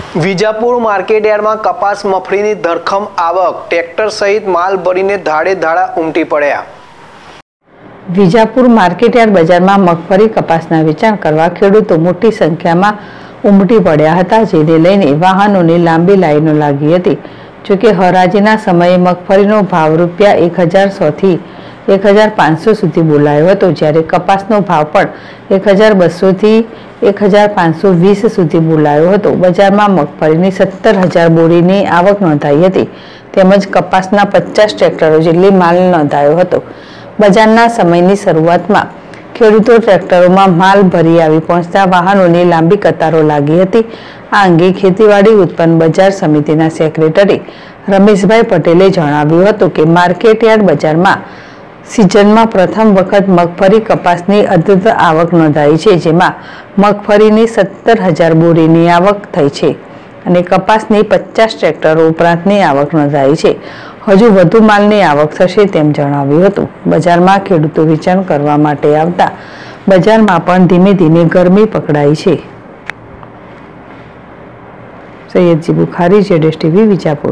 Vijapur market yard में कपास मफळीनी धरखम आवक, ट्रेक्टर सहित माल भरीने धाड़े धाड़ा उमटी पड्या। विजापुर मार्केटयार्ड बजार में मगफળી कपासना वेचाण करवा खेडूतो मोटी संख्या में उमटी पड्या हता, जेने लईने वाहनोनी लांबी लाईनो लागी हती। जो कि हराजीना समये मगफळीनो भाव रूपिया 1100 थी 1500 सुधी बोलायो हतो, ज्यारे कपासनो भाव पण 1200 थी 1520 सुधी बोलायो हतो। बजारमां मगफळीनी 17,000 बोरीनी आवक नोंधाई हती, તેમજ कपासना 50 ट्रेक्टरो जेटली माल नोंधायो हतो। बजारना समयनी शरूआतमां खेडूतो ट्रेक्टरोमां माल भरी आवी पहोंचता वाहनोनी लांबी कतारो लागी हती। आ अंगे खेतीवाड़ी उत्पन्न बजार समितिना सेक्रेटरी रमेशभाई पटेले जणाव्युं हतुं के मार्केटयार्ड बजारमां सीजनमां प्रथम वखत मगफળી कपासनी अद्भुत आवक नोंधाई छे, जेमां मगफળીની 17,000 बोरीनी आवक थई छे અને कपासनी 50 ट्रेक्टरो उपरांतनी आवक नोंधाई छे। हजू વધુ मालनी आवक थशे तेम जणाव्युं हतुं। बजारमां खेडूतो वेचाण करवा माटे आवता बजारमां पण धीमे धीमे गरमी पकड़ाई छे। सैयदजी बुखारी, जेडेश टीवी, विजापुर।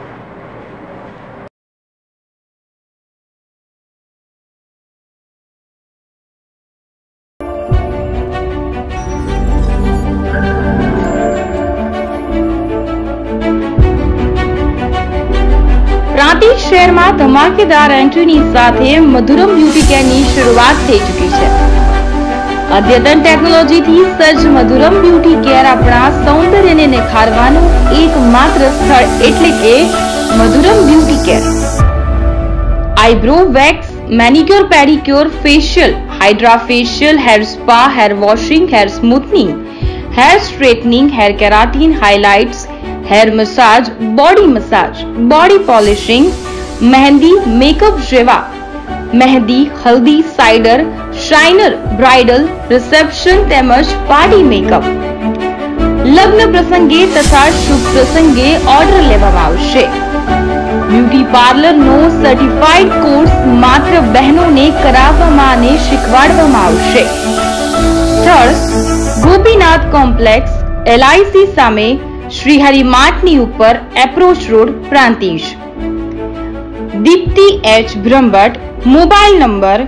प्रांतिज शहर में धमाकेदार एंट्रीनी साथे मधुरम ब्यूटी केर ની શરૂઆત થઈ ચૂકી છે। અદ્યતન ટેકનોલોજી થી સજ્જ મધુરમ બ્યુટી કેર આપણા સૌંદર્યને નિખારવાનું એકમાત્ર સ્થળ એટલે કે Madhuram beauty care. Eyebrow wax, manicure pedicure, facial, hydra facial, hair spa, hair washing, hair smoothening, hair straightening, hair keratin, highlights, hair massage, body polishing, mehndi, makeup जेवा मेहंदी, हल्दी, साइडर, शाइनर, ब्राइडल, रिसेप्शन तेमज पार्टी मेकअप, लग्न प्रसंगे तथा शुभ प्रसंगे ऑर्डर लेवामां आवशे। ब्यूटी पार्लर नो सर्टिफाइड कोर्स मात्र बहनों ने कराववामां अने शीखवाडवामां आवशे। स्थळ गोपीनाथ कॉम्प्लेक्स, LIC सामे, श्रीहरि मार्टनी ऊपर, approach road, Prantij. Deepti H Brahmbhatt, mobile number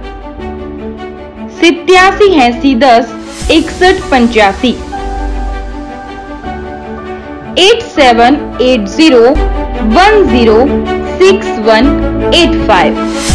878010 6185 8780106185।